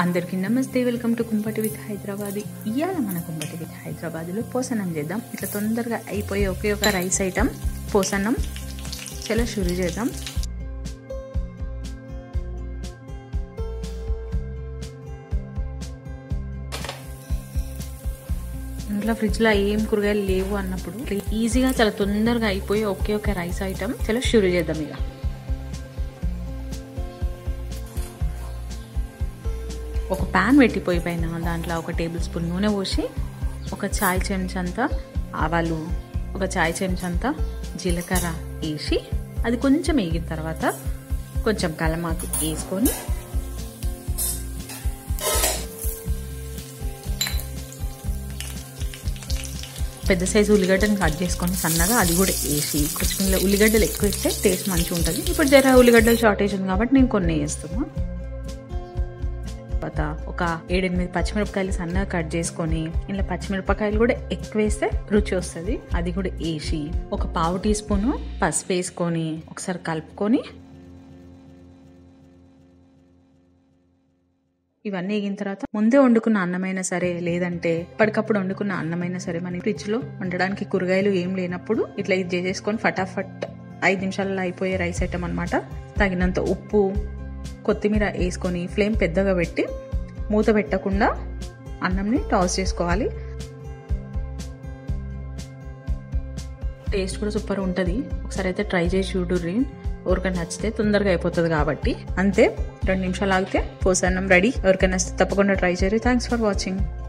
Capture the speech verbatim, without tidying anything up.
అందరికీ నమస్తే, welcome to Kumpati with Hyderabad. ఇవాళ మన కుంపటి విత్ హైదరాబాద్లో పోసన్నం చేద్దాం. ఇట్లా తొందరగా అయిపోయే ఒకే ఒక రైస్ ఐటమ్ పోసన్నం. చాలా షురు చేద్దాం. ఇంట్లో ఫ్రిడ్జ్లో ఏం కూరగాయలు లేవు అన్నప్పుడు ఈజీగా చాలా తొందరగా అయిపోయే ఒకే ఒక రైస్ ఐటమ్ చాలా షురు చేద్దాం. ఇక ఒక ప్యాన్ పెట్టిపోయి పైన దాంట్లో ఒక టేబుల్ స్పూన్ నూనె పోసి ఒక చాయ్ చెంచంతా ఆవాలు, ఒక చాయ్ చెంచంతా జీలకర్ర వేసి అది కొంచెం వేగిన తర్వాత కొంచెం కలమాకు వేసుకొని పెద్ద సైజు ఉల్లిగడ్డని కట్ చేసుకొని సన్నగా అది కూడా వేసి కొంచెం ఉల్లిగడ్డలు ఎక్కువ వేస్తే టేస్ట్ మంచిగా ఉంటుంది. ఇప్పుడు జర ఉల్లిగడ్డలు షార్టేజ్ ఉంది కాబట్టి నేను కొన్ని వేస్తున్నా. తర్వాత ఒక ఏడెనిమిది పచ్చిమిరపకాయలు సన్నగా కట్ చేసుకొని ఇలా పచ్చిమిరపకాయలు కూడా ఎక్కువ వేస్తే రుచి వస్తుంది. అది కూడా వేసి ఒక పావు టీ స్పూను పసుపు వేసుకొని ఒకసారి కలుపుకొని ఇవన్నీ వేగిన తర్వాత ముందే వండుకున్న అన్నమైనా సరే లేదంటే ఇప్పటికప్పుడు వండుకున్న అన్నమైనా సరే మన ఫ్రిడ్జ్ లో వండడానికి కూరగాయలు ఏం లేనప్పుడు ఇట్లా ఇది చేసేసుకొని ఫటాఫట్ ఐదు నిమిషాలలో అయిపోయే రైస్ ఐటమ్ అనమాట. తగినంత ఉప్పు, కొత్తిమీర వేసుకొని ఫ్లేమ్ పెద్దగా పెట్టి మూత పెట్టకుండా అన్నంని టాస్ చేసుకోవాలి. టేస్ట్ కూడా సూపర్ ఉంటుంది. ఒకసారి అయితే ట్రై చేసి చూడుర్రి. ఎవరికైనా నచ్చితే తొందరగా అయిపోతుంది కాబట్టి అంతే, రెండు నిమిషాలు ఆగితే పోసన్నం రెడీ. ఎవరికైనా నచ్చితే తప్పకుండా ట్రై చేయరు. Thanks for watching.